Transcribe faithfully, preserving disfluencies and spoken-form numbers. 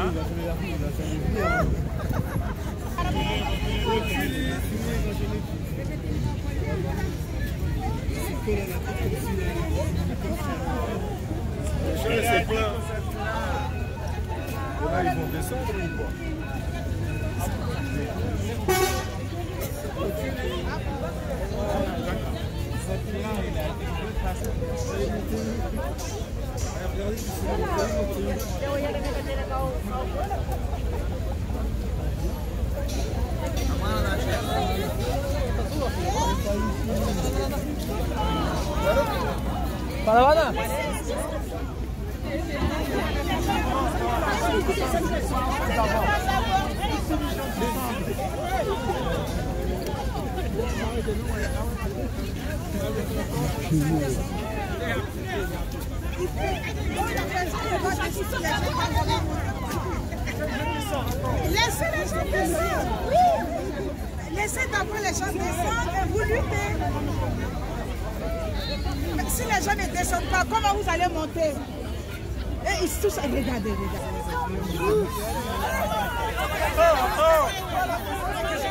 C'est plein. Là, ils vont descendre ou quoi? Para mana? Laissez les gens descendre. Laissez d'abord les gens descendre et vous luttez. Si les gens ne descendent pas, comment vous allez monter? Et ils tous, regardez, regardez.